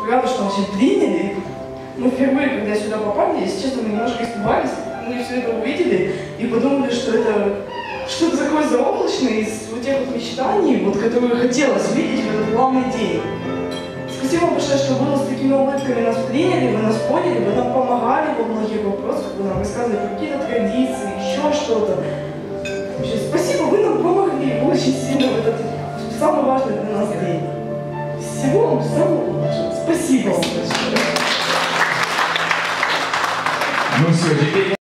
рада, что вообще приняли. Мы впервые, когда сюда попали, если честно, мы немножко испугались. Мы все это увидели и подумали, что это что-то такое заоблачное из вот тех вот мечтаний, вот, которые хотелось видеть в этот главный день. Спасибо большое, что вы с такими улыбками нас приняли, вы нас поняли, вы нам помогали во многих вопросах, вы нам рассказывали про какие-то традиции, еще что-то. Вообще, спасибо, вы нам помогли очень сильно в этот самый важный для нас день. Всего вам самого лучшего. Спасибо вам большое. Ну все, теперь